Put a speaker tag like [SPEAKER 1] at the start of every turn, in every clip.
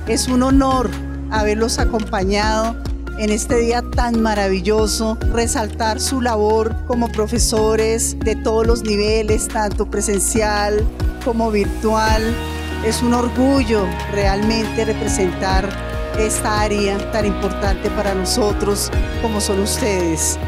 [SPEAKER 1] Es un honor haberlos acompañado en este día tan maravilloso, resaltar su labor como profesores de todos los niveles, tanto presencial como virtual. Es un orgullo realmente representar esta área tan importante para nosotros como son ustedes.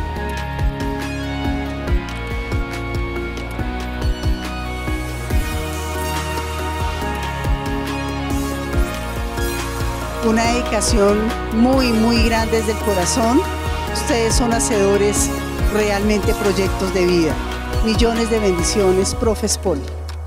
[SPEAKER 1] Una dedicación muy grande desde el corazón. Ustedes son hacedores realmente proyectos de vida. Millones de bendiciones, Profes Poli.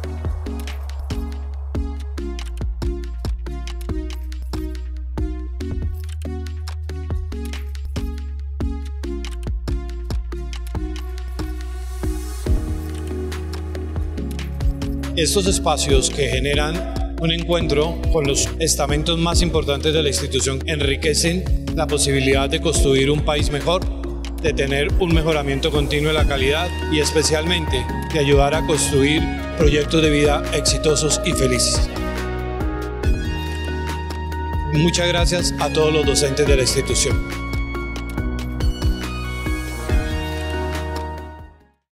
[SPEAKER 2] Estos espacios que generan un encuentro con los estamentos más importantes de la institución enriquecen la posibilidad de construir un país mejor, de tener un mejoramiento continuo de la calidad y especialmente de ayudar a construir proyectos de vida exitosos y felices. Muchas gracias a todos los docentes de la institución.